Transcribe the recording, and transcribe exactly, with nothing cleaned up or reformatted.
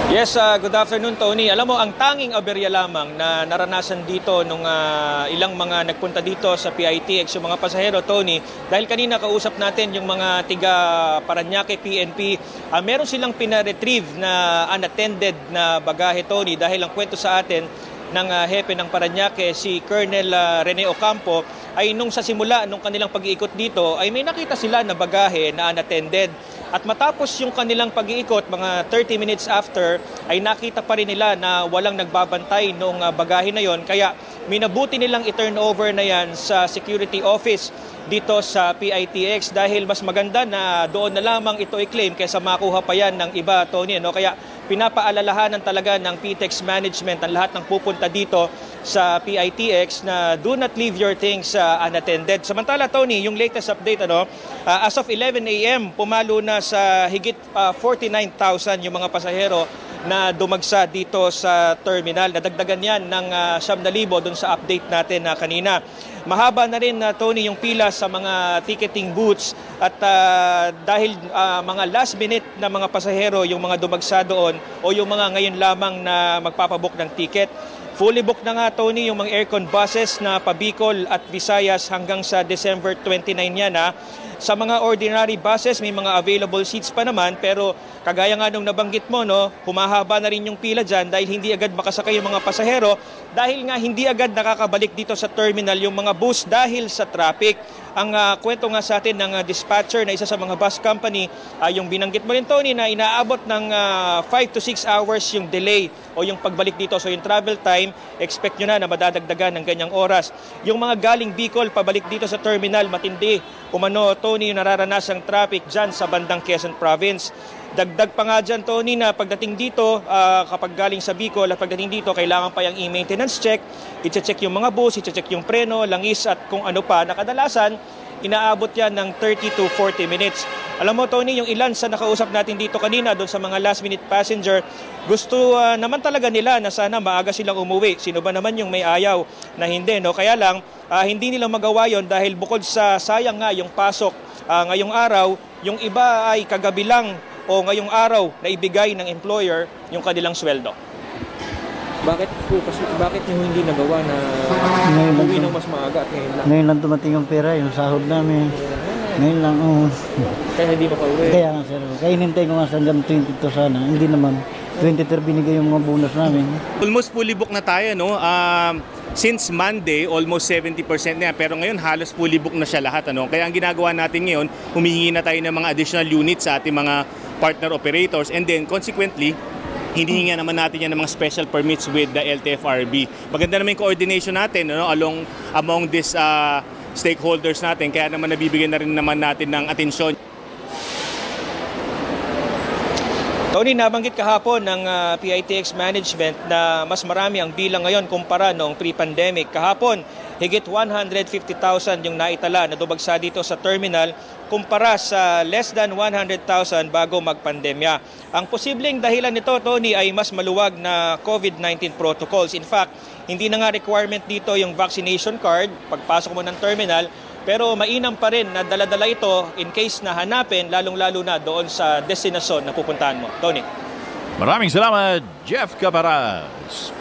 Yes, uh, good afternoon, Tony. Alam mo, ang tanging aberya lamang na naranasan dito nung uh, ilang mga nagpunta dito sa P I T X, yung mga pasahero, Tony, dahil kanina kausap natin yung mga tiga Parañaque P N P, uh, meron silang pina-retrieve na unattended na bagahe, Tony, dahil ang kwento sa atin ng uh, hepe ng Parañaque, si Colonel uh, Rene Ocampo, ay nung sa simula, nung kanilang pag-iikot dito, ay may nakita sila na bagahe na unattended. At matapos yung kanilang pag-iikot, mga thirty minutes after, ay nakita pa rin nila na walang nagbabantay nung uh, bagahe na yon. Kaya minabuti nilang i-turn over na yan sa security office dito sa P I T X dahil mas maganda na doon na lamang ito i-claim kaysa makuha pa yan ng iba, Tony. No? Kaya pinapaalalahanan talaga ng P T E X management ang lahat ng pupunta dito sa P I T X na do not leave your things uh, unattended. Samantala, Tony, yung latest update, ano, uh, as of eleven A M, pumalo na sa higit uh, forty-nine thousand yung mga pasahero na dumagsa dito sa terminal. Nadagdagan yan ng uh, siyam na libo dun sa update natin na uh, kanina. Mahaba na rin, uh, Tony, yung pila sa mga ticketing booths at uh, dahil uh, mga last minute na mga pasahero yung mga dumagsa doon o yung mga ngayon lamang na magpapabook ng ticket. Fully booked na nga, Tony, yung mga aircon buses na pa Bicol at Visayas hanggang sa December twenty-nine yan. Ha. Sa mga ordinary buses, may mga available seats pa naman, pero kagaya nga nung nabanggit mo, no, humahaba na rin yung pila dyan dahil hindi agad makasakay yung mga pasahero dahil nga hindi agad nakakabalik dito sa terminal yung mga bus dahil sa traffic. Ang uh, kwento nga sa atin ng uh, dispatcher na isa sa mga bus company, uh, yung binanggit mo rin, Tony, na inaabot ng uh, five to six hours yung delay o yung pagbalik dito. So yung travel time, expect nyo na na madadagdagan ng ganyang oras. Yung mga galing Bicol, pabalik dito sa terminal, matindi. Umano, Tony, yung nararanasang traffic dyan sa bandang Quezon Province. Dagdag pa nga dyan, Tony, na pagdating dito, uh, kapag galing sa Bicol at pagdating dito, kailangan pa yung e-maintenance check, i-check yung mga bus, i-check yung preno, langis at kung ano pa. Nakadalasan, inaabot yan ng thirty to forty minutes. Alam mo, Tony, yung ilan sa nakausap natin dito kanina doon sa mga last minute passenger, gusto uh, naman talaga nila na sana maaga silang umuwi. Sino ba naman yung may ayaw na hindi, no? Kaya lang, uh, hindi nila magawa yon dahil bukod sa sayang nga yung pasok uh, ngayong araw, yung iba ay kagabi lang o ngayong araw na ibigay ng employer yung kanilang sweldo. Bakit po kasi bakit niyo hindi nagawa na uwi ng mas maaga at ngayon lang? Ngayon lang dumating yung pera, yung sahod namin. Ngayon lang, oo. Oh. Kaya hindi makauwi? Kaya nga, sir. Kaya hinintay ko nga hanggang twenty-two sana. Hindi naman. twenty-three binigay yung mga bonus namin. Almost fully book na tayo, no? Um, since Monday, almost seventy percent na yan. Pero ngayon, halos fully book na siya lahat, ano? Kaya ang ginagawa natin ngayon, humihingi na tayo ng mga additional units sa ating mga partner operators. And then, consequently, hinihinga naman natin yan ng mga special permits with the L T F R B. Maganda naman yung coordination natin, no? Along, among this uh, stakeholders natin. Kaya naman nabibigyan na rin naman natin ng atensyon. Tony, nabanggit kahapon ng uh, P I T X management na mas marami ang bilang ngayon kumpara noong pre-pandemic. Kahapon, higit one hundred fifty thousand yung naitala na dumagsa dito sa terminal kumpara sa less than one hundred thousand bago magpandemya. Ang posibleng dahilan nito, Tony, ay mas maluwag na COVID nineteen protocols. In fact, hindi na nga requirement dito yung vaccination card pagpasok mo ng terminal, pero mainam pa rin na dala-dala ito in case na hanapin, lalong-lalo na doon sa destinasyon na pupuntahan mo. Tony. Maraming salamat, Jeff Caparaz.